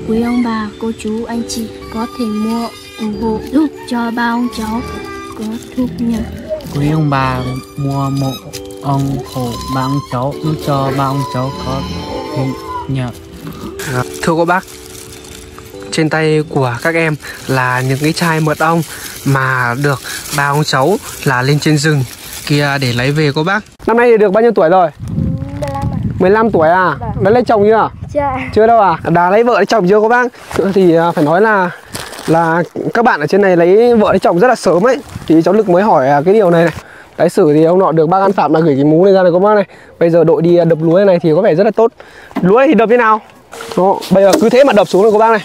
quý ông bà, cô chú, anh chị có thể mua ủng hộ giúp cho ba ông cháu có thu nhập. Quý ông bà mua mộ ủng hộ ba ông cháu giúp cho ba ông cháu có thu nhập. Thưa cô bác, trên tay của các em là những cái chai mật ong mà được ba ông cháu là lên trên rừng kia để lấy về cô bác. Năm nay thì được bao nhiêu tuổi rồi? 15 tuổi à? Vâng. Đã lấy chồng chưa? Chưa đâu à? Đã lấy vợ lấy chồng chưa cô bác? Thì phải nói là các bạn ở trên này lấy vợ lấy chồng rất là sớm ấy. Thì cháu Lực mới hỏi cái điều này này. Đấy, xử thì ông nọ được bác An Phạm là gửi cái mú này ra này cô bác này. Bây giờ đội đi đập lúa này thì có vẻ rất là tốt. Lúa này thì đập thế nào? Đó, bây giờ cứ thế mà đập xuống này cô bác này.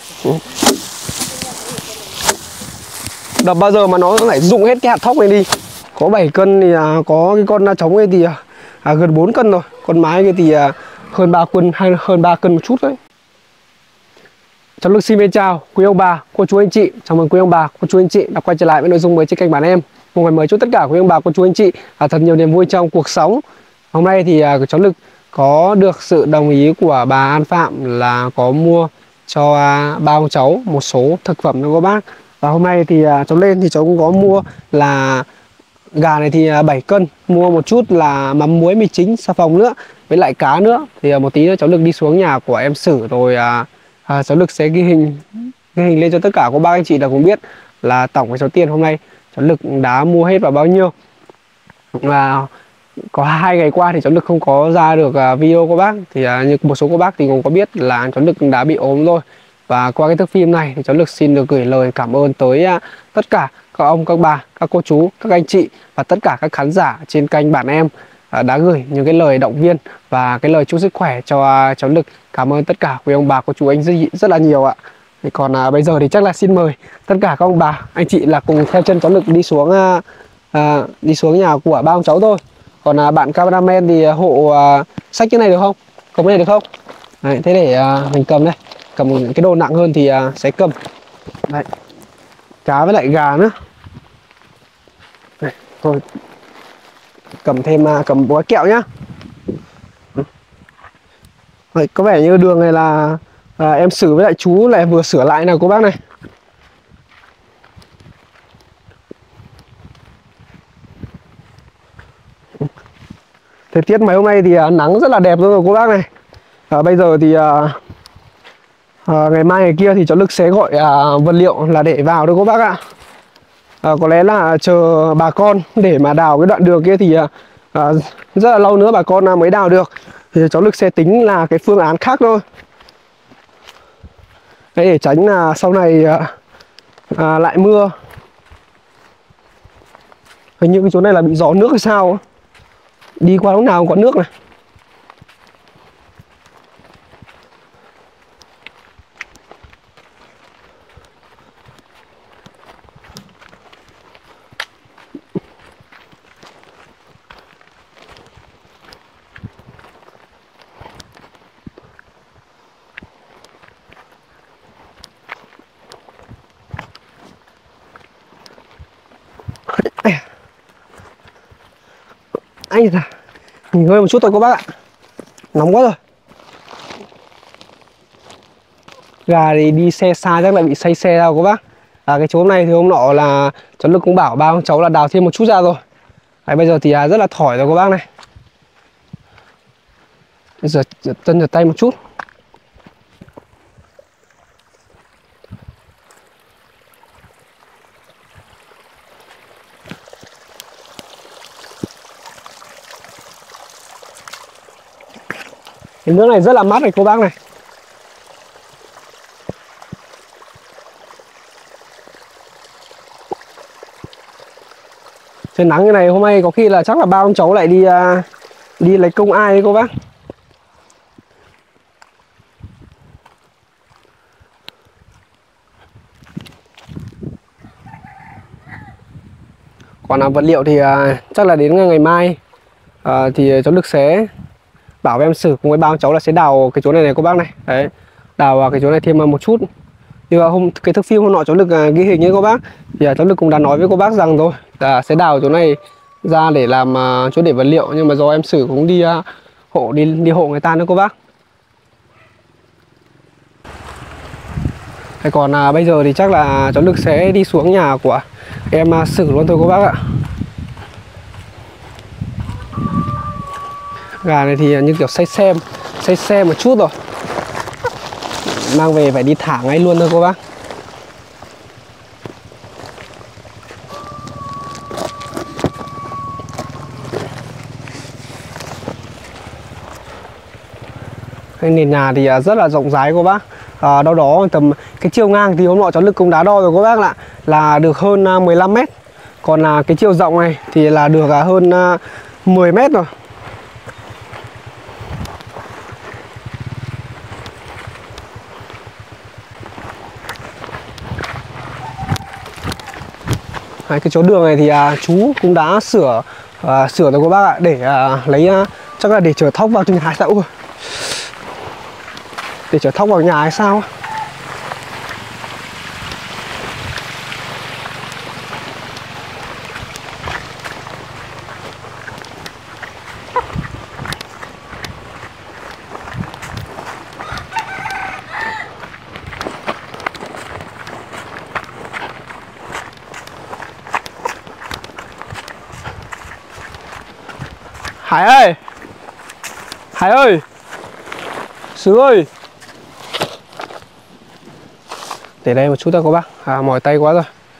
Đập bao giờ mà nó phải rụng hết cái hạt thóc này đi. Có 7 cân thì có cái con trống này thì gần 4 cân rồi. Con mái kia thì hơn 3 cân hay hơn 3 cân một chút đấy. Cháu Lực xin chào quý ông bà, cô chú anh chị. Chào mừng quý ông bà, cô chú anh chị đã quay trở lại với nội dung mới trên kênh Bản Em. Một ngày mới chúc tất cả quý ông bà, cô chú anh chị thật nhiều niềm vui trong cuộc sống. Hôm nay thì cháu Lực có được sự đồng ý của bà An Phạm là có mua cho ba ông cháu một số thực phẩm cho các bác. Và hôm nay thì cháu lên thì cháu cũng có mua là gà này thì 7 cân, mua một chút là mắm muối mì chính, xà phòng nữa, với lại cá nữa. Thì một tí nữa cháu Lực đi xuống nhà của em Sử rồi cháu Lực sẽ ghi hình lên cho tất cả các bác anh chị đã cũng biết là tổng cái số tiền hôm nay cháu Lực đã mua hết vào bao nhiêu. Và có 2 ngày qua thì cháu Lực không có ra được video cô bác. Thì như một số cô bác thì cũng có biết là cháu Lực đã bị ốm rồi. Và qua cái thước phim này thì cháu Lực xin được gửi lời cảm ơn tới tất cả các ông, các bà, các cô chú, các anh chị và tất cả các khán giả trên kênh Bản Em đã gửi những cái lời động viên và cái lời chúc sức khỏe cho cháu Lực. Cảm ơn tất cả quý ông bà, cô chú anh rất là nhiều ạ. Thì còn bây giờ thì chắc là xin mời tất cả các ông bà, anh chị là cùng theo chân cháu Lực đi xuống nhà của ba ông cháu thôi. Còn bạn cameraman thì hộ xách cái này được không? Cầm cái này được không? Đấy, thế để mình cầm đây. Cầm cái đồ nặng hơn thì sẽ cầm. Đấy. Cá với lại gà nữa. Đây, thôi. Cầm thêm cầm bó kẹo nhá. Đấy, có vẻ như đường này là em Sử với lại chú lại vừa sửa lại nào cô bác này. Thời tiết mấy hôm nay thì nắng rất là đẹp rồi cô bác này. Bây giờ thì ngày mai ngày kia thì cháu Lực sẽ gọi vật liệu là để vào thôi cô bác ạ. Có lẽ là chờ bà con để mà đào cái đoạn đường kia thì rất là lâu nữa bà con mới đào được. Thì cháu Lực sẽ tính là cái phương án khác thôi. Đấy, để tránh là sau này lại mưa. Hình như cái chỗ này là bị gió nước hay sao. Đi qua lúc nào cũng có nước này. Anh à, nghỉ ngơi một chút thôi cô bác ạ. Nóng quá rồi. Gà thì đi xe xa chắc lại bị say xe ra cô bác. Cái chỗ này thì hôm nọ là cháu Lực cũng bảo ba ông cháu là đào thêm một chút ra rồi. Bây giờ thì rất là thỏi rồi cô bác này. Rửa chân rửa tay một chút. Cái nước này rất là mát này cô bác này. Trời nắng như này hôm nay có khi là chắc là ba ông cháu lại đi lấy công ai đấy cô bác. Còn vật liệu thì chắc là đến ngày mai thì cháu Lực sẽ bảo với em Sử cùng với ba ông cháu là sẽ đào cái chỗ này này cô bác này. Đấy, đào vào cái chỗ này thêm một chút. Nhưng mà cái thước phim hôm nọ cháu Lực ghi hình với cô bác thì cháu Lực cũng đã nói với cô bác rằng rồi là sẽ đào chỗ này ra để làm chỗ để vật liệu, nhưng mà do em Sử cũng đi hộ người ta nữa cô bác. Còn bây giờ thì chắc là cháu Lực sẽ đi xuống nhà của em Sử luôn thôi các bác ạ. Gà này thì như kiểu say xe một chút rồi, mang về phải đi thả ngay luôn thôi cô bác. Cái nền nhà thì rất là rộng rãi cô bác. Đâu đó tầm cái chiều ngang thì hôm nọ cháu Lực cũng đã đo rồi cô bác ạ, là được hơn 15 mét. Còn cái chiều rộng này thì là được hơn 10 mét rồi. Cái chỗ đường này thì chú cũng đã sửa rồi cô bác ạ, để lấy chắc là để chở thóc vào trong nhà hay sao? Để chở thóc vào nhà hay sao? Hải ơi, Sứ ơi, để đây một chút thôi cô bác, mỏi tay quá rồi.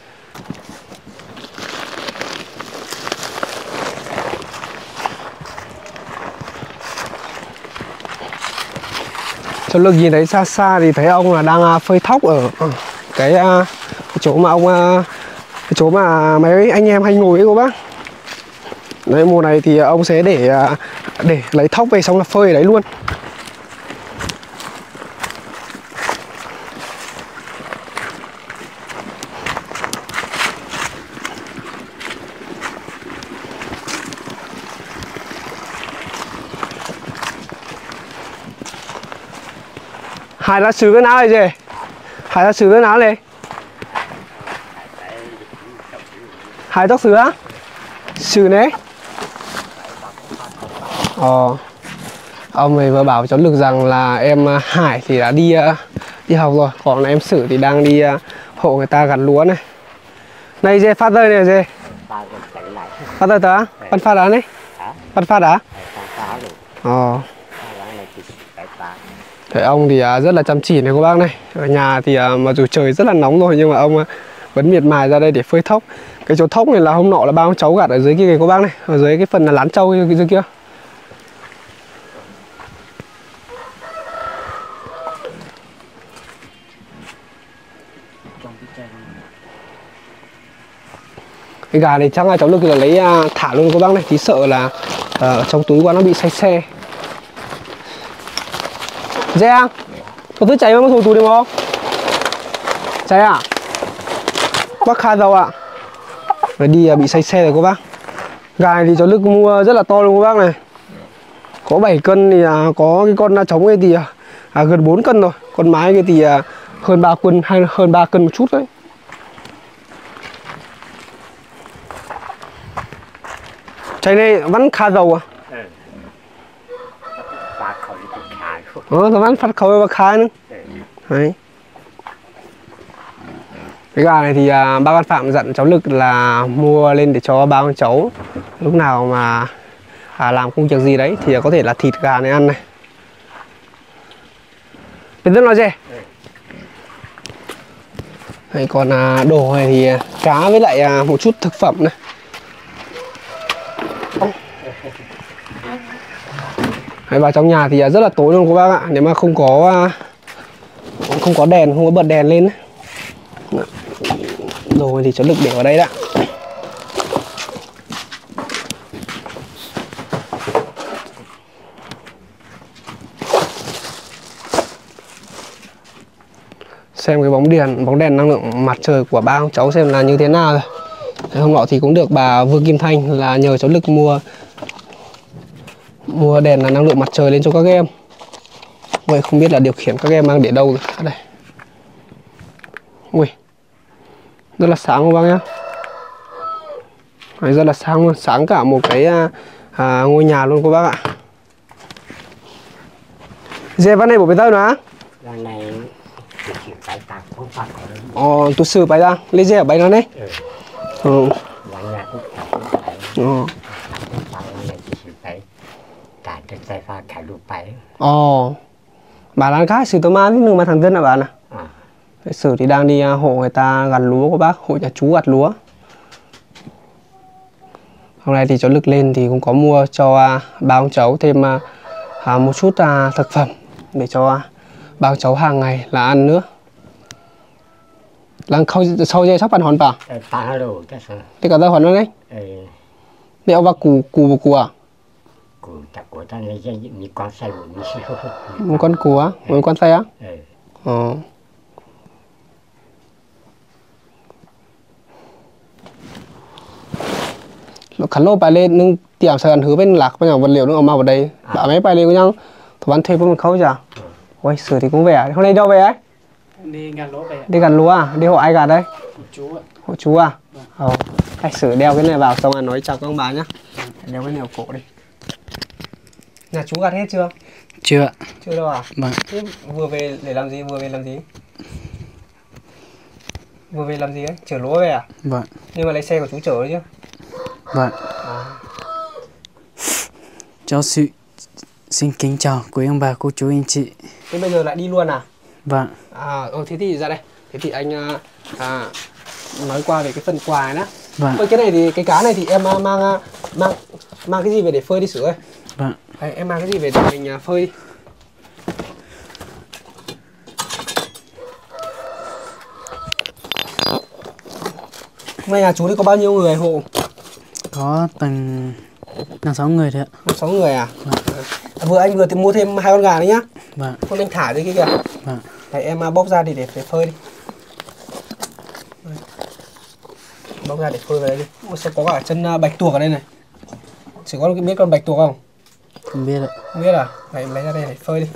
Cháu Lực nhìn thấy xa xa thì thấy ông là đang phơi thóc ở cái chỗ mà ông cái chỗ mà mấy anh em hay ngồi ấy cô bác. Đấy, mùa này thì ông sẽ để lấy thóc về xong là phơi ở đấy luôn. Hải ra xử cái nào này gì? Hải ra xử cái nào này? Hải tóc xử á? Xử đấy. Ông ấy vừa bảo cháu Lực rằng là em Hải thì đã đi học rồi, còn em Sử thì đang đi hộ người ta gặt lúa này. Này dê phát rơi này dê. Phát rơi tớ? Bắt phát đã đấy? Bắt phát đã? Thế ông thì rất là chăm chỉ này cô bác này. Ở nhà thì mặc dù trời rất là nóng rồi nhưng mà ông vẫn miệt mài ra đây để phơi thóc. Cái chỗ thóc này là hôm nọ là ba ông cháu gặt ở dưới kia kìa cô bác này, ở dưới cái phần là lán trâu dưới kia. Cái gà này chắc là cháu Lực là lấy thả luôn cô bác này, tí sợ là trong túi quá nó bị say xe. Dê à? Có thứ cháy mà thùng túi được không? Cháy à? Bác khai dầu ạ. Rồi đi bị say xe rồi cô bác. Gà này thì cháu Lực mua rất là to luôn cô bác này. Có 7 cân thì có cái con trống ấy thì gần 4 cân rồi. Con mái kia thì hơn 3 cân hay hơn 3 cân một chút đấy. Cháy này vẫn khá dầu à? Nó vẫn phát khẩu và khai nữa. Đấy. Cái gà này thì ba con Phạm dặn cháu Lực là mua lên để cho ba con cháu lúc nào mà làm công việc gì đấy thì có thể là thịt gà này ăn này. Bên rất nói gì? Đấy, còn đồ này thì cá với lại một chút thực phẩm này. Đấy, vào trong nhà thì rất là tối luôn các bác ạ. Nếu mà không có đèn, không có bật đèn lên ấy. Đồ thì cháu Lực để vào đây đã. Xem cái bóng đèn năng lượng mặt trời của ba ông cháu xem là như thế nào rồi. Đấy, hôm nọ thì cũng được bà Vương Kim Thanh là nhờ cháu Lực mua đèn là năng lượng mặt trời lên cho các em. Vậy không biết là điều khiển các em mang để đâu rồi. Ở đây. Ui, rất là sáng các bác nhá. Đấy, rất là sáng luôn, sáng cả một cái ngôi nhà luôn các bác ạ. Dê văn này bộ bên tao nữa. Văn này tôi xử bài ra lấy dẻ bài nó đấy. Bà đang khác xử tao ma thế nhưng mà thằng dân là bạn à? Sử thì đang đi hộ người ta gặt lúa của bác, hộ nhà chú gặt lúa. Hôm nay thì cháu Lực lên thì cũng có mua cho ba ông cháu thêm một chút thực phẩm để cho ba ông cháu hàng ngày là ăn nữa. Đang khâu sau dây sắp ăn hòn bà. Thế cả ra hòn nó đấy. Để ông bác cù à? Một con cù á, một con xe á? Khán lô bài lên nhưng tiệm sẽ ăn hứa bên lạc bây giờ vật liệu nó ở vào đây bảo mấy bài lên với nhau thủ bán thuê một khâu chả. Ôi sửa thì cũng về. Hôm nay đâu về ấy? Đi gặt lúa về. Đi gặt lúa à? Đi hộ ai gặt đấy? Chú ạ. Hộ chú à? Anh sửa đeo cái này vào xong rồi nói chào các ông bà nhá. Đeo cái nẻo cổ đi. Nhà chú gặt hết chưa? Chưa. Chưa đâu à? Vâng. Thế vừa về để làm gì? Vừa về làm gì? Vừa về làm gì ấy? Chở lúa về à? Vâng. Nhưng mà lấy xe của chú chở đấy chứ? Vâng. Cháu xin kính chào quý ông bà, cô chú, anh chị. Thế bây giờ lại đi luôn à? Vâng. Thế thì ra đây. Thế thì anh nói qua về cái phần quà này đó. Vâng. Cái này thì cái cá này thì em mang cái gì về để phơi đi sửa ơi? Vâng. Đấy, em mang cái gì về để mình phơi đi. Hôm nay nhà chú thì có bao nhiêu người hộ? Có tầm 5-6 người thôi ạ. 5-6 người à? Vâng. Anh vừa mua thêm 2 con gà đấy nhá. Vâng. Con anh thả dưới kia kìa. Vâng. Đấy, em bóc ra để phơi đi. Bóc ra để phơi vào đây đi. Sẽ có cả chân bạch tuộc ở đây này. Chỉ có biết con bạch tuộc không? Không biết ạ. Không biết à? Đấy, lấy ra đây để phơi đi.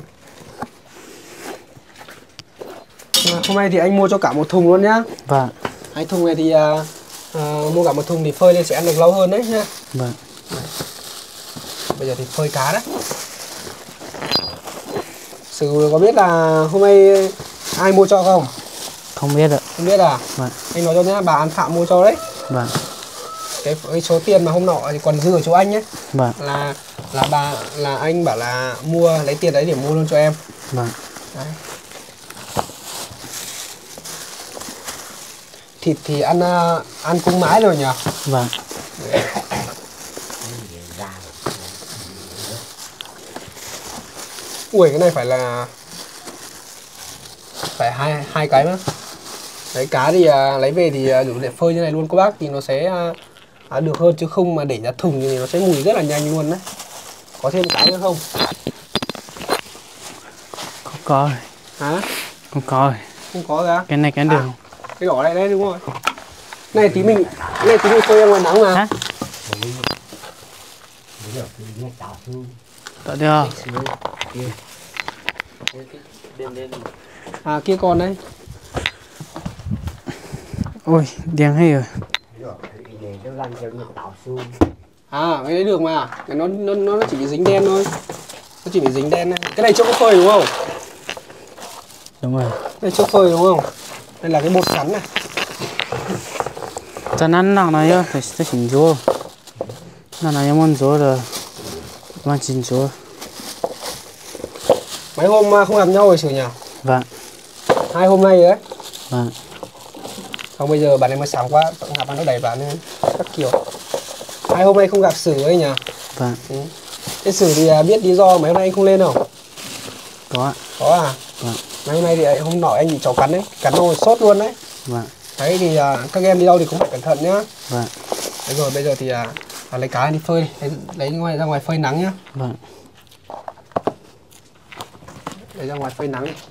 Hôm nay thì anh mua cho cả một thùng luôn nhá. Vâng. 2 thùng này thì mua cả một thùng thì phơi lên sẽ ăn được lâu hơn đấy nhá. Vâng. Bây giờ thì phơi cá đấy. Sử có biết là hôm nay ai mua cho không? Không biết ạ. Không biết à? Vâng. Anh nói cho nhá, bà An Phạm mua cho đấy. Vâng. Cái số tiền mà hôm nọ thì còn dư ở chỗ anh nhé. Vâng. Là anh bảo là lấy tiền đấy để mua luôn cho em. Vâng. Đấy. Thịt thì ăn cung mãi rồi nhỉ? Vâng. Ui, cái này phải hai cái nữa. Đấy, cá thì lấy về thì đủ để phơi như này luôn cô bác, thì nó sẽ được hơn, chứ không mà để ra thùng thì nó sẽ mùi rất là nhanh luôn đấy. Có thêm cái nữa không? Không có rồi. Hả? Không có rồi. Không có ra. Cái này cái đường. Cái đỏ này đấy đúng rồi. Này tí mình phơi ra ngoài nắng mà. Hả? Tạo được. Kia con đấy. Ôi, đen hay rồi. Cái đấy được mà. Nó chỉ bị dính đen thôi. Nó chỉ bị dính đen này. Cái này chưa có phơi đúng không? Đúng rồi. Cái này chưa phơi đúng không? Đây là cái bột sắn này. Cho nên nặng này nhá, phải chỉnh chúa. Nó này em muốn chúa rồi. Mà chỉnh chúa. Mấy hôm không gặp nhau rồi Sử nhỉ? Vâng. 2 hôm nay đấy. Vâng. Không, bây giờ bạn ấy mới sáng quá, gặp bạn nó đẩy bạn lên các kiểu. 2 hôm nay không gặp Sử ấy nhỉ? Vâng. Thế Sử thì biết lý do mấy hôm nay anh không lên không? Có ạ. Có à? Vâng. Mấy hôm nay thì hôm nọ anh bị cháu cắn đấy, cắn rồi sốt luôn đấy. Vâng. Đấy thì các em đi đâu thì cũng phải cẩn thận nhá. Vâng. Đấy rồi bây giờ thì lấy cá đi phơi đi, lấy ra ngoài phơi nắng nhá. Vâng. Lấy ra ngoài phơi nắng đi.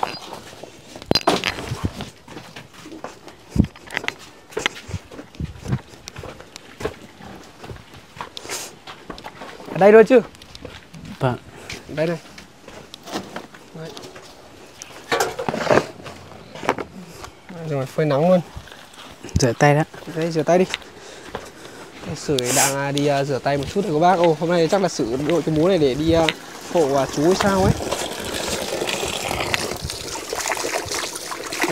Ở đây thôi chứ? Vâng. Đây này. Đấy. Rồi phơi nắng luôn. Rửa tay đó. Đây, rửa tay đi. Sử đang đi rửa tay một chút rồi các bác. Hôm nay chắc là Sử đội cái mũ này để đi hộ chú hay sao ấy.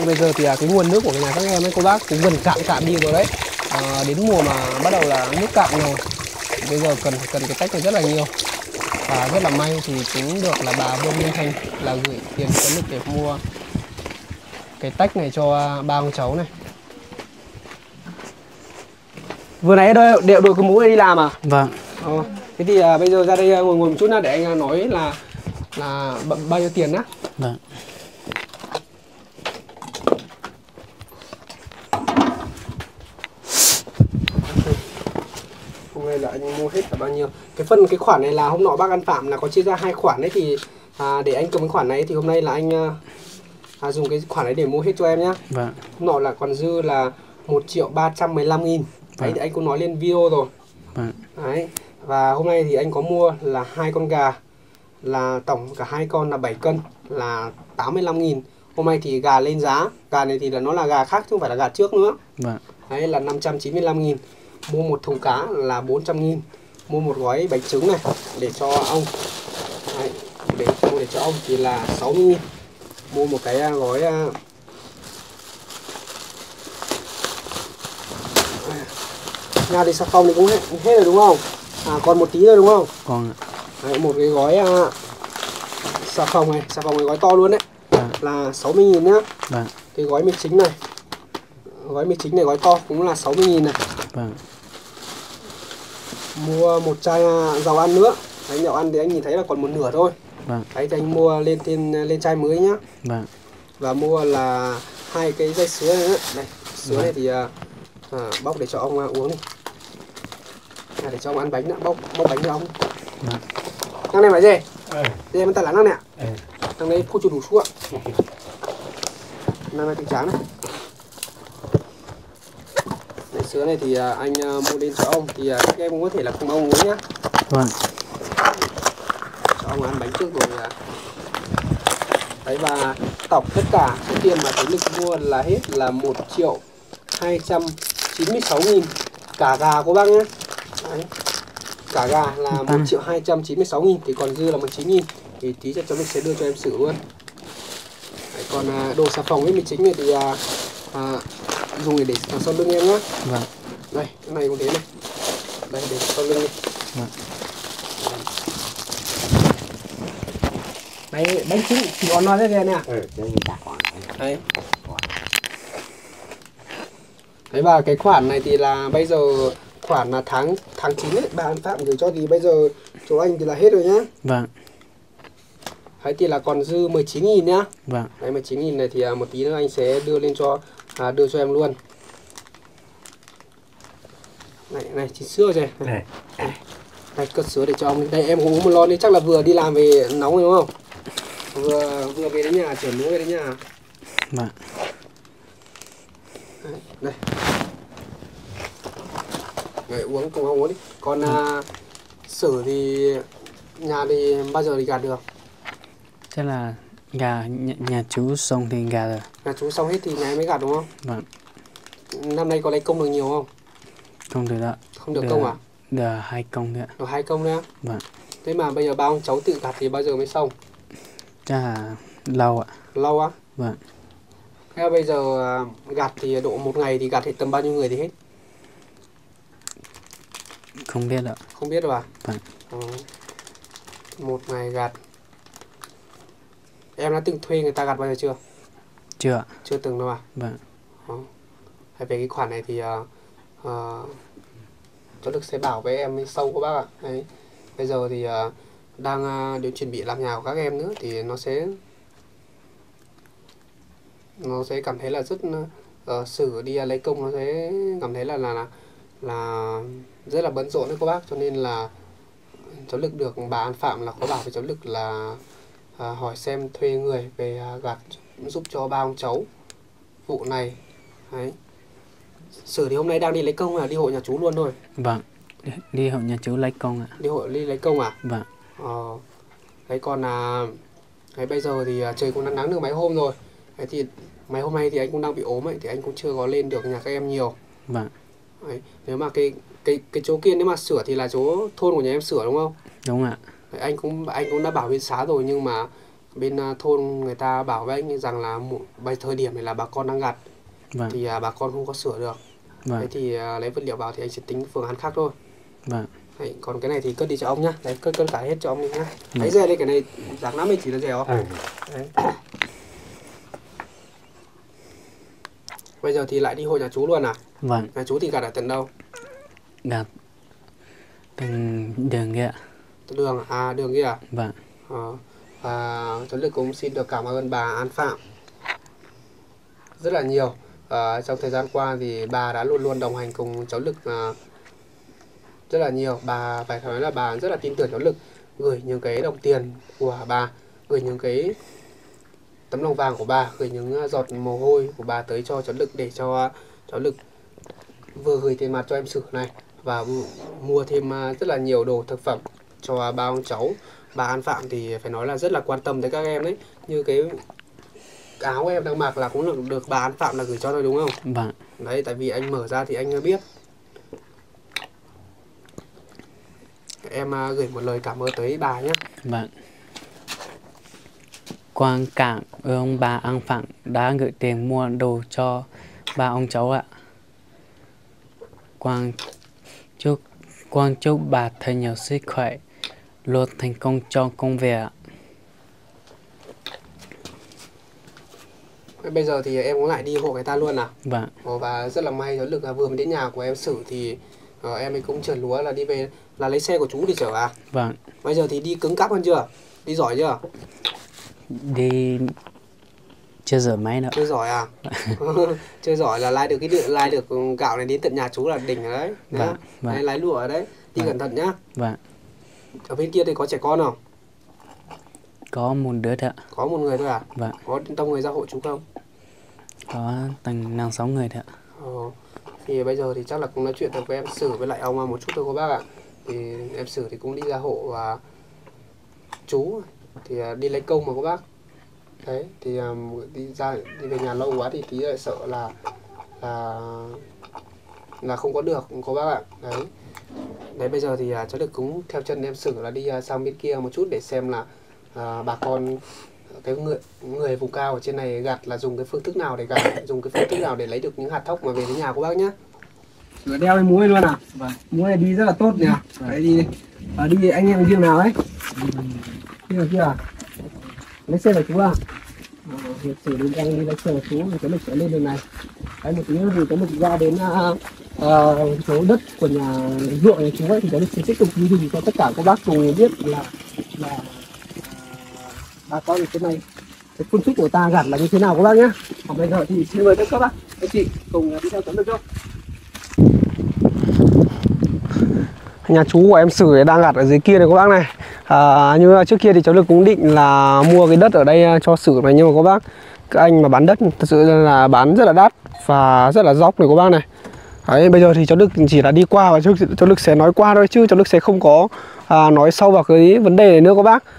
Bây giờ thì cái nguồn nước của nhà các em ấy cô bác cũng gần cạn đi rồi đấy. Đến mùa mà bắt đầu là nước cạn rồi, bây giờ cần cái tách này rất là nhiều. Và rất là may thì cũng được là bà Vương Minh Thành là gửi tiền cho Lực để mua cái tách này cho ba ông cháu này. Vừa nãy đeo đội cái mũ này đi làm à? Vâng. Thế thì bây giờ ra đây ngồi một chút nữa để anh nói là bao nhiêu tiền á? Vâng. Hôm nay là anh mua hết là bao nhiêu? Cái khoản này là hôm nọ bác ăn Phạm là có chia ra 2 khoản đấy, thì để anh cầm cái khoản này thì hôm nay là anh dùng cái khoản đấy để mua hết cho em nhá. Vâng. Hôm nọ là còn dư là 1.315.000. Đấy thì anh cũng nói lên video rồi. Vâng. Đấy. Và hôm nay thì anh có mua là 2 con gà, là tổng cả 2 con là 7 cân là 85.000. Hôm nay thì gà lên giá, gà này thì là nó là gà khác chứ không phải là gà trước nữa. Vâng. Đấy là 595.000. Mua một thùng cá là 400.000. Mua một gói bánh trứng này để cho ông. Đấy, để cho ông thì là 60.000. Mua một cái gói nhà thì xà phòng thì cũng hết rồi đúng không? Còn một tí nữa đúng không? Còn ạ. Đấy, một cái gói xà phòng này gói to luôn đấy. Là 60.000 nhá. Vâng. Cái gói mì chính này, gói to cũng là 60.000 này. Vâng. Mua một chai dầu ăn nữa. Đấy, dầu ăn thì anh nhìn thấy là còn một nửa thôi. Vâng. Đấy thì anh mua lên chai mới nhá. Vâng. Và mua là 2 cái dây sứa này nữa. Đây, sứa này thì bóc để cho ông uống đi. Để cho ông ăn bánh nữa, bóc bánh cho ông. Vâng. Thằng này phải gì? Đây em ta lắng năng nè. Thằng này phu chủ đủ xua. Năm nay tình tráng này. Đấy, sứa này thì anh mua lên cho ông thì các em cũng có thể là cùng ông uống nhá. Vâng. Cho ông ăn bánh trước rồi. Đấy, và tổng tất cả số tiền mà Thế Lực mua là hết là 1.296.000 cả gà của bác nhé. Đấy. Cả gà là 1.296.000 thì còn dư là 19.000 thì tí cho cháu Lực sẽ đưa cho em xử luôn. Đấy, còn đồ xà phòng với mì chính này thì dùng để đằng sau lưng em nhé. Vâng. Đây, cái này cũng thế này. Đây, để sau lưng này. Vâng. Đấy, bánh trứng thì còn nói thế nè. Đấy. Đấy, và cái khoản này thì là bây giờ khoản là tháng 9 ấy, bà An Phạm gửi cho thì bây giờ chỗ anh thì là hết rồi nhá. Vâng. Đấy thì là còn dư 19.000 nhá. Vâng. Đấy, 19.000 này thì một tí nữa anh sẽ đưa lên đưa cho em luôn. Này chỉ sữa rồi. Đây cất sữa để cho ông. Đây em cũng uống một lon đi, chắc là vừa đi làm về nóng rồi đúng không? Vừa về đến nhà, chở lúa về đến nhà. Vâng. Đây. Đấy, uống cùng ông uống đi. Còn Sử thì nhà thì bao giờ thì gạt được? Chắc là gà nhà chú xong thì gà rồi. Nhà chú xong hết thì nhà em mới gạt đúng không? Vâng. Năm nay có lấy công được nhiều không? Không được đó. Không được công à? Được 2 công nữa. Được 2 công nữa. Vâng. Thế mà bây giờ ba ông cháu tự gạt thì bao giờ mới xong? Chắc là lâu ạ. Lâu á? Vâng. Thế bây giờ gạt thì độ một ngày thì gạt hết tầm bao nhiêu người thì hết? Không biết ạ. Không biết rồi à? Vâng. Một ngày gạt. Em đã từng thuê người ta gạt bao giờ chưa? Chưa ạ. Chưa từng đâu à? Vâng. Về cái khoản này thì cháu Lực sẽ bảo với em sau của bác ạ. Đấy. Bây giờ thì đang đến chuẩn bị làm nhà của các em nữa thì nó sẽ cảm thấy là rất Sử đi lấy công nó sẽ cảm thấy là rất là bận rộn đấy cô bác, cho nên là cháu Lực được bà An Phạm là có bảo với cháu Lực là hỏi xem thuê người về gạt giúp cho ba ông cháu vụ này. Đấy. Sử thì hôm nay đang đi lấy công là đi hội nhà chú luôn thôi? Vâng. Đi hội nhà chú lấy công ạ. Đi lấy công à? Vâng. Đấy, còn đấy, bây giờ thì trời cũng nắng được mấy hôm rồi. Đấy, thì mấy hôm nay thì anh cũng đang bị ốm ấy, thì anh cũng chưa có lên được nhà các em nhiều. Vâng. Đấy, nếu mà cái chỗ kia nếu mà sửa thì là chỗ thôn của nhà em sửa đúng không? Đúng ạ. Đấy, anh cũng đã bảo bên xá rồi nhưng mà bên thôn người ta bảo với anh rằng là bây thời điểm này là bà con đang gặt. Vâng. Thì bà con không có sửa được. Vâng. Đấy thì lấy vật liệu vào thì anh sẽ tính phương án khác thôi. Vâng. Đấy, còn cái này thì cất đi cho ông nhá. Đấy, cất cả hết cho ông đi nhá. Đấy dè đây, cái này giá lắm ấy, chỉ là dè không? Đấy. Bây giờ thì lại đi hội nhà chú luôn à? Vâng. Nhà chú thì gặt ở tận đâu? Gặt từng đường kia ạ. Đường à, đường kia à? Vâng. Và cháu Lực cũng xin được cảm ơn bà An Phạm rất là nhiều. Trong thời gian qua thì bà đã luôn luôn đồng hành cùng cháu Lực rất là nhiều. Bà phải nói là bà rất là tin tưởng cháu Lực, gửi những cái đồng tiền của bà, gửi những cái tấm lòng vàng của bà, gửi những giọt mồ hôi của bà tới cho cháu Lực để cho cháu Lực vừa gửi tiền mặt cho em Sử này và mua thêm rất là nhiều đồ thực phẩm cho ba ông cháu. Bà An Phạm thì phải nói là rất là quan tâm tới các em đấy. Như cái áo em đang mặc là cũng được bà An Phạm là gửi cho tôi đúng không? Vâng. Đấy, tại vì anh mở ra thì anh biết. Em gửi một lời cảm ơn tới bà nhé. Vâng. Quang cảm ơn bà An Phạm đã gửi tiền mua đồ cho ba ông cháu ạ. Quang chúc bà thật nhiều sức khỏe, luôn thành công trong công việc ạ. Bây giờ thì em cũng lại đi hộ người ta luôn à? Vâng. Và rất là may cháu Lực vừa mới đến nhà của em Sử thì em ấy cũng chở lúa là đi về, là lấy xe của chú đi chở à? Vâng. Bây giờ thì đi cứng cáp hơn chưa? Đi giỏi chưa? Đi chưa giỏi máy nữa. Chưa giỏi à? Chưa giỏi là lái được gạo này đến tận nhà chú là đỉnh rồi đấy. Vâng. Vâng. Đấy, lái lụa ở đấy. Đi cẩn thận nhá. Vâng. Ở bên kia thì có trẻ con không? Có một đứa thôi ạ. Có một người thôi à? Vâng. Có đông người ra hộ chú không? Có tầm 5-6 người thôi ạ. Thì bây giờ thì chắc là cũng nói chuyện được với em Sử với lại ông một chút thôi cô bác ạ. Thì em Sử thì cũng đi ra hộ và chú thì đi lấy công mà cô bác. Đấy thì đi về nhà lâu quá thì tí lại sợ là không có được cô bác ạ. Đấy bây giờ thì cháu Lực cũng theo chân em Sử là đi sang bên kia một chút để xem là bà con cái người vùng cao ở trên này gặt là dùng cái phương thức nào để gặt, dùng cái phương thức nào để lấy được những hạt thóc mà về đến nhà của bác nhá. Sửa đeo cái muối luôn à? Vâng. Muối này đi rất là tốt nhỉ. Đấy đi anh em riêng nào ấy? Đi ở kia à? Lấy xe của chú à? Việc Sử đi đang đi lấy xe của chú thì cháu Lực sẽ lên đường này. Đấy một tí nữa thì cháu Lực ra đến số đất của nhà ruộng này chú ấy thì cháu Lực sẽ tiếp tục ghi hình cho tất cả các bác cùng biết là bà con ở trên này cái phương thức của ta gặt là như thế nào các bác nhé. Còn bây giờ thì xin mời các bác anh chị cùng đi theo cháu Lực cho. Nhà chú của em Sử đang gặt ở dưới kia này các bác này. Như trước kia thì cháu Lực cũng định là mua cái đất ở đây cho Sử này, nhưng mà các bác, các anh mà bán đất thật sự là bán rất là đắt và rất là dốc này các bác này. Đấy, bây giờ thì cháu Lực chỉ là đi qua và cháu Lực sẽ nói qua thôi chứ cháu Lực sẽ không có nói sâu vào cái vấn đề này nữa các bác.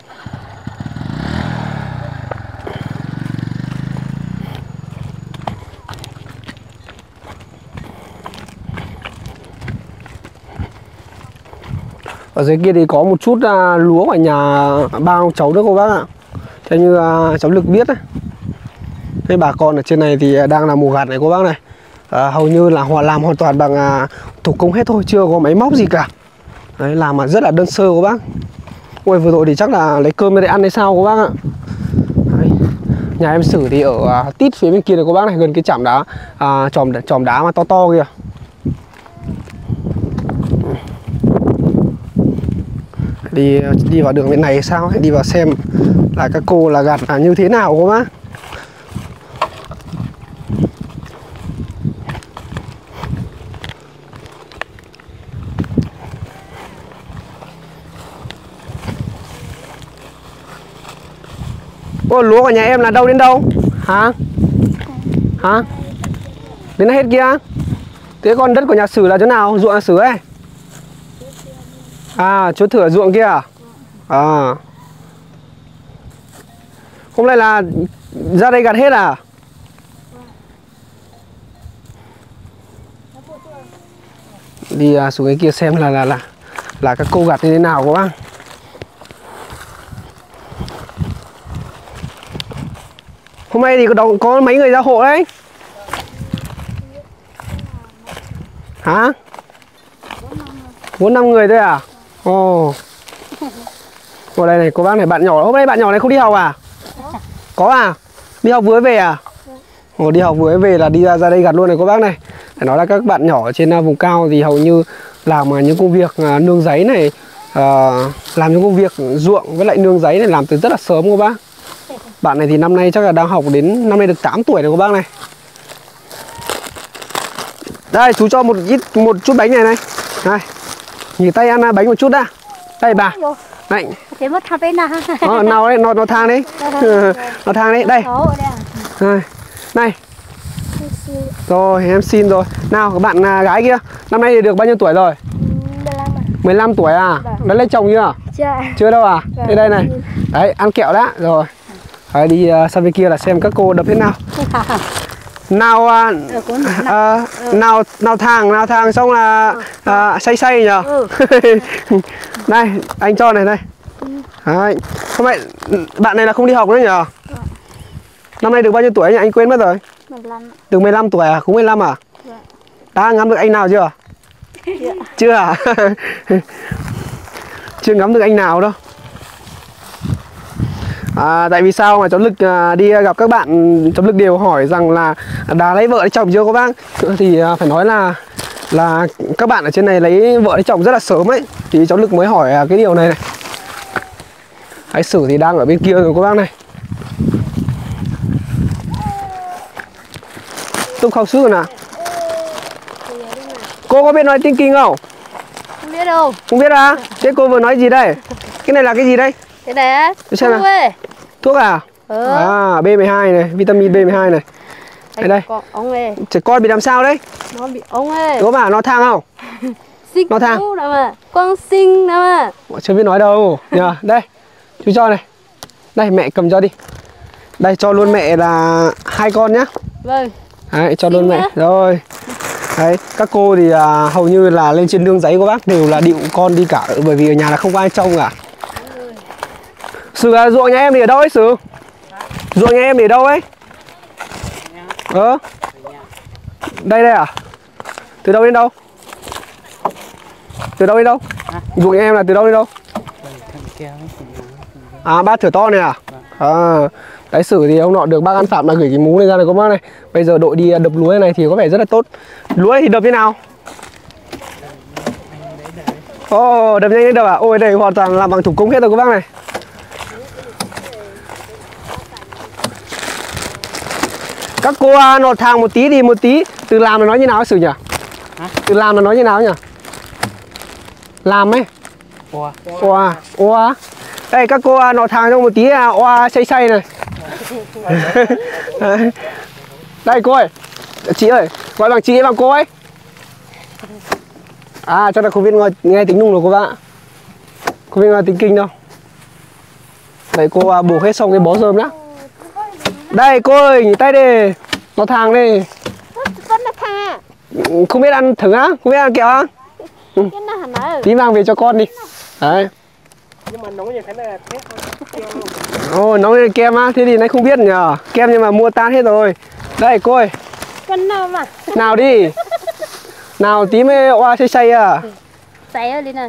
Ở dưới kia thì có một chút lúa của nhà ba ông cháu nữa cô bác ạ. Theo như cháu Lực biết đấy, cái bà con ở trên này thì đang là mùa gặt này cô bác này. Hầu như là họ làm hoàn toàn bằng thủ công hết thôi, chưa có máy móc gì cả. Đấy, làm mà rất là đơn sơ cô bác. Ôi vừa rồi thì chắc là lấy cơm để ăn hay sao cô bác ạ. Đấy. Nhà em Sử thì ở tít phía bên kia này cô bác này, gần cái chòm đá, chòm đá mà to to kìa. Đi vào đường bên này sao ấy, đi vào xem là các cô là gặt là như thế nào cô bác. Ô, lúa của nhà em là đâu đến đâu? Hả? Hả? Đến hết kia? Thế còn đất của nhà Sử là chỗ nào? Ruộng nhà Sử ấy? À, chỗ thửa ruộng kia à? À. Hôm nay là ra đây gặt hết à? Đi xuống cái kia xem là các cô gặt như thế nào các bác. Hôm nay thì có mấy người ra hộ đấy? Hả? 4-5 người thôi à? Ồ. Ở đây này, cô bác này, bạn nhỏ. Hôm nay bạn nhỏ này không đi học à? Có à? Đi học vừa về à? Ồ, đi học vừa về là đi ra đây gặt luôn này cô bác này. Phải nói là các bạn nhỏ ở trên vùng cao thì hầu như làm những công việc nương giấy này, làm những công việc ruộng với lại nương giấy này làm từ rất là sớm cô bác. Bạn này thì năm nay chắc là đang học đến năm nay được 8 tuổi rồi cô bác này. Đây chú cho một chút bánh này này. Này. Nghỉ tay ăn bánh một chút đã. Đây bà. Này. Thế mất thằng bên nào? Nào đấy, nó thang đấy. Nó thang đấy, đây. Này. Này. Rồi, em xin rồi. Nào, các bạn gái kia, năm nay thì được bao nhiêu tuổi rồi? 15 tuổi à? Đã lấy chồng chưa? Chưa đâu à? Đây này. Đấy, ăn kẹo đã. Rồi. Đấy, đi sang bên kia là xem các cô đập thế nào. Nào thang xong là xay nhờ. Đây, anh cho này đây. Đấy. Hôm nay bạn này là không đi học nữa nhờ? Năm nay được bao nhiêu tuổi nhỉ? Anh quên mất rồi. 15. Được 15 tuổi à? Cũng 15 à? Dạ. Đã ngắm được anh nào chưa? Dạ. Chưa à? Chưa ngắm được anh nào đâu. Tại vì sao mà cháu Lực đi gặp các bạn, cháu Lực đều hỏi rằng là đã lấy vợ lấy chồng chưa các bác? Thì phải nói là các bạn ở trên này lấy vợ lấy chồng rất là sớm ấy. Thì cháu Lực mới hỏi cái điều này này. Anh Sử thì đang ở bên kia rồi các bác này. Tôi không sức rồi nào. Cô có biết nói tiếng Kinh không? Không biết đâu. Không biết à? Thế cô vừa nói gì đây? Cái này là cái gì đây? Cái này á? Xem nào. Thuốc à? B12 này, vitamin B12 này. Đây. Trẻ con bị làm sao đấy? Nó bị ống ấy. Đúng mà, nó thang không? Nó thang. Con sinh nào mà. Chưa biết nói đâu. Nhờ, đây. Chú cho này. Đây, mẹ cầm cho đi. Đây, cho luôn mẹ là 2 con nhá. Vâng. Đấy, cho luôn mẹ. Rồi. Đấy, các cô thì hầu như là lên trên nương giấy của bác đều là điệu con đi cả. Bởi vì ở nhà là không có ai trông cả. Sử ruộng nhà em thì ở đâu ấy Sử? Ruộng nhà em thì ở đâu ấy? Đây à? Từ đâu đến đâu? Từ đâu đến đâu? Ruộng nhà em là từ đâu đến đâu? Bác thửa to này à? Đấy Sử thì ông nọ được bác An Phạm là gửi cái mú này ra này các bác này. Bây giờ đội đi đập lúa này thì có vẻ rất là tốt. Lúa thì đập thế nào? Đập nhanh đến đập à? Ôi đây hoàn toàn làm bằng thủ công hết rồi các bác này. Các cô nọt thang một tí đi một tí. Từ làm là nói như nào Sử nhỉ? Từ làm là nói như nào nhỉ? Làm ấy. Oa. Đây các cô nọt thang cho một tí oa xay này. Đây cô ơi. Chị ơi, gọi bằng chị bằng cô ấy. Chắc là không biết nghe tiếng Nùng rồi cô bác ạ. Không biết nghe tiếng Kinh đâu. Đấy cô bổ hết xong cái bó rơm đã. Đây cô ơi, nghỉ tay đi. Nó thang đi. Không biết ăn thử á? Không biết ăn kẹo á? Tí mang về cho con đi. Đấy. Nhưng mà nấu như thế này là thế thôi. Nấu như kem á? Thế thì nãy không biết nhờ. Kem nhưng mà mua tan hết rồi. Đây cô ơi. Con nào mà. Nào đi. Nào tí mới oa xay à? Xay lên này.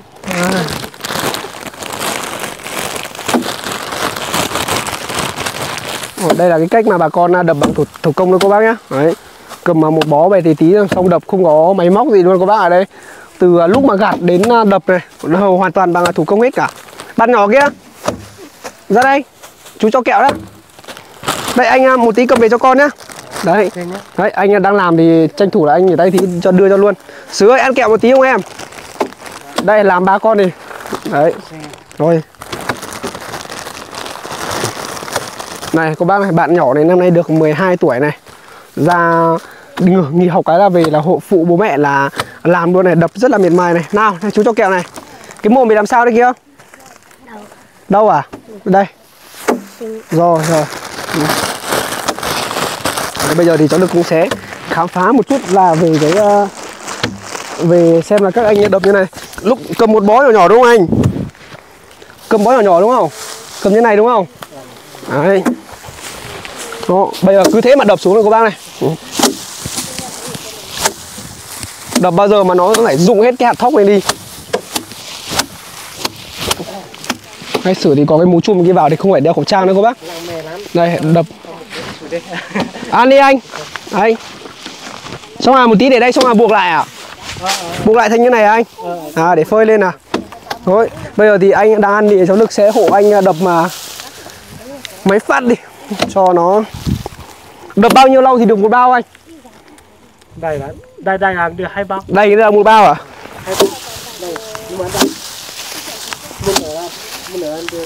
Đây là cái cách mà bà con đập bằng thủ công thôi cô bác nhá. Đấy. Cầm một bó về thì tí xong đập, không có máy móc gì luôn cô bác ở đây. Từ lúc mà gạt đến đập này hoàn toàn bằng thủ công hết cả. Bạn nhỏ kia ra đây, chú cho kẹo đó. Đây anh một tí cầm về cho con nhá. Đấy. Đấy anh đang làm thì tranh thủ là anh ở đây thì đưa cho luôn. Sứ ơi ăn kẹo một tí không em? Đây làm 3 con đi. Đấy. Rồi. Này cô bác này, bạn nhỏ này năm nay được 12 tuổi này. Ra nghỉ học cái là về là hộ phụ bố mẹ là làm luôn này, đập rất là miệt mài này. Nào, này, chú cho kẹo này. Cái mồm bị làm sao đấy kia? Đâu à? Đây. Rồi. Đấy, bây giờ thì cháu Lực cũng sẽ khám phá một chút là về cái về xem là các anh đập như này. Lúc cầm một bó nhỏ đúng không anh? Cầm bó nhỏ đúng không? Cầm như này đúng không? Đấy. Đó, bây giờ cứ thế mà đập xuống này các bác này. Đập bao giờ mà nó phải rụng hết cái hạt thóc này đi. Hay xử thì có cái mũ chùm kia vào thì không phải đeo khẩu trang nữa các bác. Đây, đập. Ăn đi anh. Anh. Xong là một tí để đây, xong là buộc lại à? Buộc lại thành như này à anh? À, để phơi lên à? Thôi, bây giờ thì anh đang ăn thì cháu Lực sẽ hộ anh đập mà mấy phát đi cho nó. Đập bao nhiêu lâu thì được một bao anh? Đây là được 2 bao. Đây là một bao à? 2 bao. Đây, nhưng mà đây. Mình ở ăn được.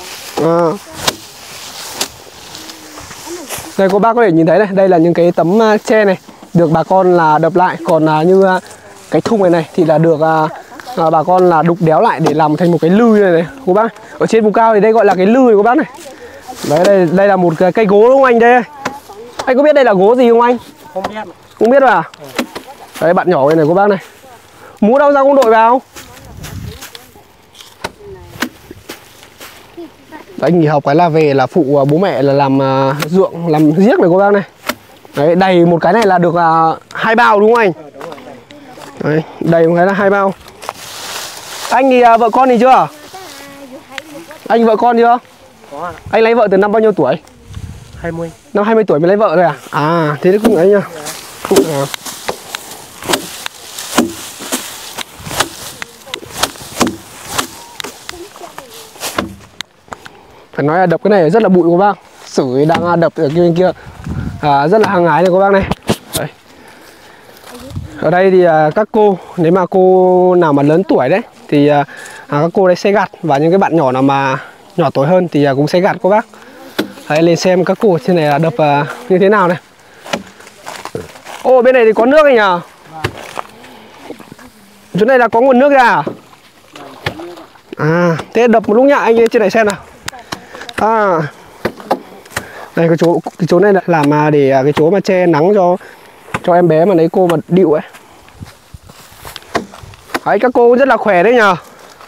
Đây cô bác có thể nhìn thấy này, đây là những cái tấm tre này được bà con là đập lại, còn như cái thùng này này thì là được bà con là đục đéo lại để làm thành một cái lư này này cô bác. Ở trên vùng cao thì đây gọi là cái lư này cô bác này. Đấy, đây là một cái cây gỗ đúng không anh? Đây anh có biết đây là gỗ gì không anh? Không biết. Không biết à? Đấy, bạn nhỏ này cô bác này. Mũ đâu ra không đội vào? Anh nghỉ học cái là về là phụ bố mẹ là làm ruộng, làm giếc này cô bác này. Đấy, đầy một cái này là được 2 bao đúng không anh? Đấy, đầy một cái là 2 bao. Anh thì vợ con thì chưa? Anh vợ con chưa? Có. Anh lấy vợ từ năm bao nhiêu tuổi? 20. Năm 20 tuổi mới lấy vợ rồi à? À, thế thì cũng ấy nhá. Cũng phải nói là đập cái này rất là bụi cô bác. Sử đang đập ở bên kia rất là hăng hái này cô bác này. Đấy. Ở đây thì các cô, nếu mà cô nào mà lớn tuổi đấy thì các cô đấy sẽ gặt, và những cái bạn nhỏ nào mà nhỏ tuổi hơn thì cũng sẽ gặt cô bác. Đấy, lên xem các cô trên này là đập như thế nào này. Ô, bên này thì có nước anh nhờ. Chỗ này là có nguồn nước ra à? À, thế đập một lúc nhá, anh lên trên này xem nào. À, đây cái chỗ này là làm để cái chỗ mà che nắng cho em bé mà lấy cô mà điệu ấy. Đấy, các cô rất là khỏe đấy nhờ.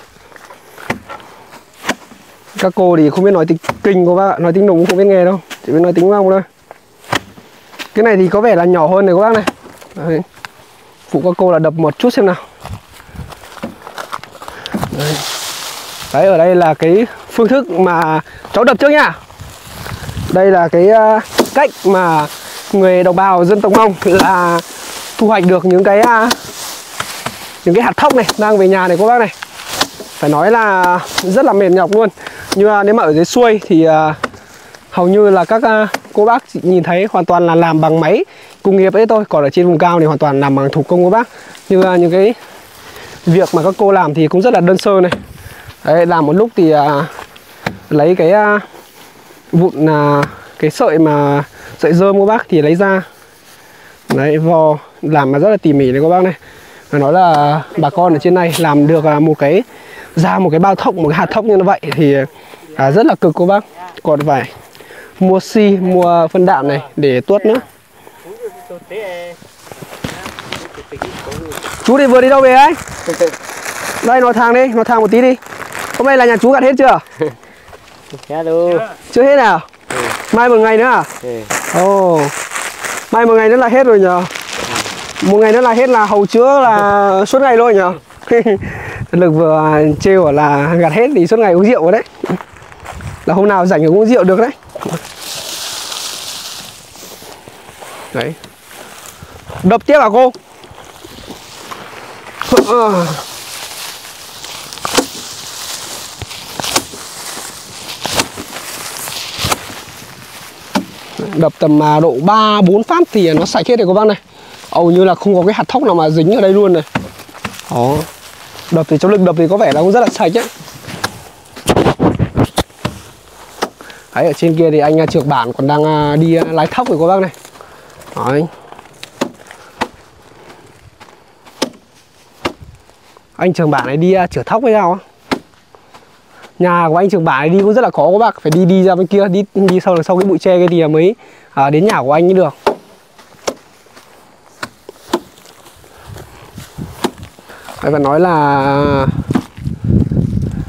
Các cô thì không biết nói tiếng Kinh cô bác ạ, nói tiếng Nùng cũng không biết nghe đâu, chỉ biết nói tiếng Mông thôi. Cái này thì có vẻ là nhỏ hơn này các bác này. Đấy. Phụ các cô là đập một chút xem nào. Đấy. Đấy, ở đây là cái phương thức mà cháu đập trước nha. Đây là cái cách mà người đồng bào dân tộc Mông là thu hoạch được những cái hạt thóc này mang về nhà này cô bác này. Phải nói là rất là mệt nhọc luôn. Nhưng nếu mà ở dưới xuôi thì hầu như là các cô bác nhìn thấy hoàn toàn là làm bằng máy công nghiệp ấy thôi. Còn ở trên vùng cao thì hoàn toàn làm bằng thủ công cô bác. Như những cái việc mà các cô làm thì cũng rất là đơn sơ này. Đấy, làm một lúc thì lấy cái vụn cái sợi rơm của bác thì lấy ra. Đấy, vò làm mà rất là tỉ mỉ này các bác này. Phải nói là bà con ở trên này làm được một cái bao thóc, một cái hạt thóc như vậy thì rất là cực cô bác. Còn phải mua xi, mua phân đạm này để tuốt nữa. Chú thì vừa đi đâu về ấy? Đây, nói thang đi, nói thang một tí đi. Hôm nay là nhà chú gặt hết chưa? Chưa hết nào? Mai một ngày nữa à? Ồ, mai một ngày nữa là hết rồi nhờ. Một ngày nữa là hết là hầu chữa là suốt ngày luôn nhờ. Lực vừa trêu là gặt hết thì suốt ngày uống rượu rồi đấy. Là hôm nào rảnh uống rượu được đấy. Đấy. Đập tiếp hả cô? Đập tầm độ 3-4 phát thì nó sạch hết rồi các bác này. Hầu như là không có cái hạt thóc nào mà dính ở đây luôn này. Đó. Đập thì trong Lực đập thì có vẻ là cũng rất là sạch ấy. Đấy, ở trên kia thì anh trưởng bản còn đang đi lái thóc rồi các bác này. Đấy. Anh trưởng bản này đi chở thóc với nhau á. Nhà của anh trưởng bản này đi cũng rất là khó các bác, phải đi ra bên kia, đi sau cái bụi tre kia thì mới đến nhà của anh mới được. Đấy, phải nói là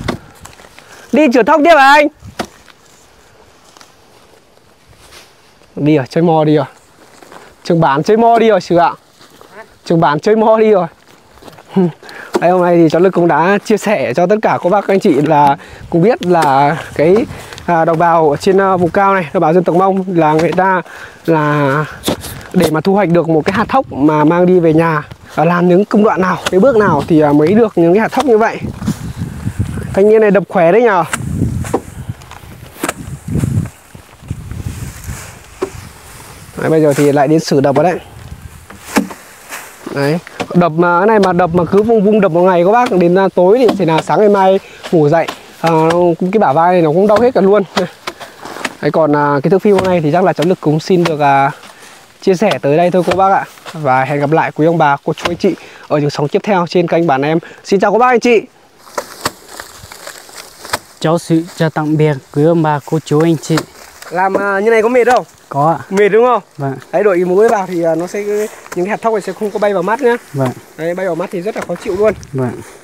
đi chở thóc tiếp hả anh? Đi rồi, chơi mò đi rồi. Trường bản chơi mò đi rồi Sử ạ. Trường bản chơi mò đi rồi. Đấy, hôm nay thì cháu Lực cũng đã chia sẻ cho tất cả các bác các anh chị là cũng biết là cái đồng bào ở trên vùng cao này, đồng bào dân tộc Mông là người ta là để mà thu hoạch được một cái hạt thóc mà mang đi về nhà làm những công đoạn nào, cái bước nào thì mới được những cái hạt thóc như vậy. Thanh niên này đập khỏe đấy nhờ. Đấy, bây giờ thì lại đến Sử đập vào đấy. Đấy, đập mà cái này mà đập mà cứ vung đập một ngày các bác, đến tối thì phải là sáng ngày mai ngủ dậy cái bả vai này nó cũng đau hết cả luôn. Đấy, còn cái thước phim hôm nay thì chắc là cháu Lực cũng xin được chia sẻ tới đây thôi cô bác ạ. Và hẹn gặp lại quý ông bà, cô chú anh chị ở những sóng tiếp theo trên kênh Bản Em. Xin chào các bác anh chị. Cháu Sử chào tạm biệt quý ông bà, cô chú anh chị. Làm như này có mệt không? Có ạ. Mệt đúng không? Vâng. Đấy, đội mũi vào thì nó sẽ những cái hạt thóc này sẽ không có bay vào mắt nhá. Vâng. Đấy, bay vào mắt thì rất là khó chịu luôn. Vâng.